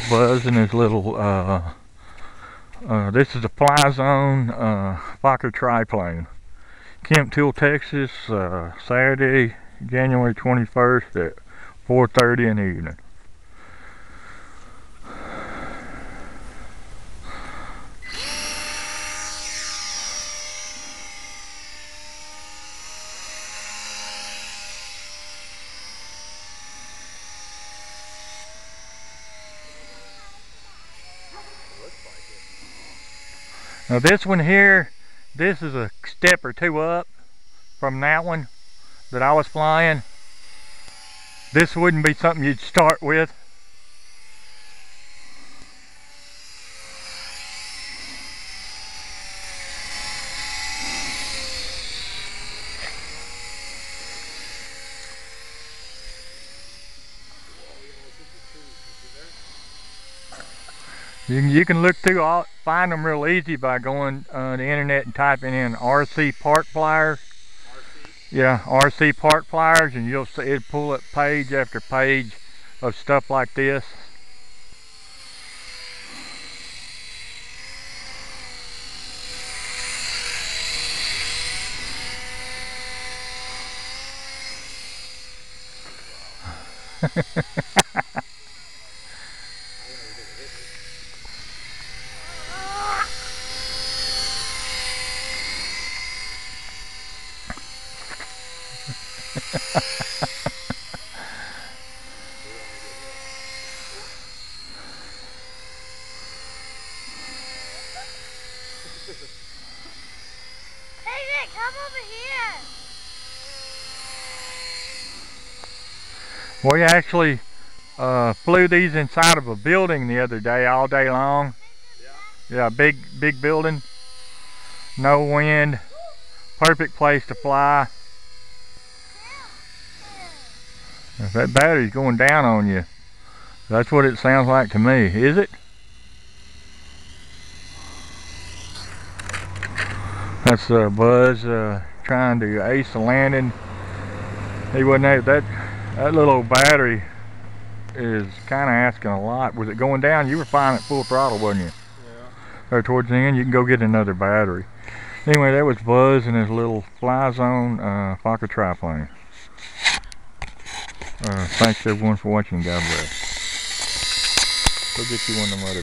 Buzz and his little, this is the FlyZone Fokker Triplane. Kemptool, Texas, Saturday, January 21st at 4:30 in the evening. Now this one here, this is a step or two up from that one that I was flying. This wouldn't be something you'd start with. You can look through find them real easy by going on the internet and typing in RC park pliers. Yeah, RC park pliers, and you'll see it pull up page after page of stuff like this. Hey Nick, come over here. We actually flew these inside of a building the other day, all day long. Yeah, big building, no wind, perfect place to fly. If that battery's going down on you, that's what it sounds like to me. Is it? That's Buzz trying to ace the landing. He wasn't able. That little old battery is kind of asking a lot. Was it going down? You were flying at full throttle, wasn't you? Yeah. Or towards the end, you can go get another battery. Anyway, that was Buzz and his little FlyZone Fokker Triplane. Thanks everyone for watching. God bless. Go get you one of them other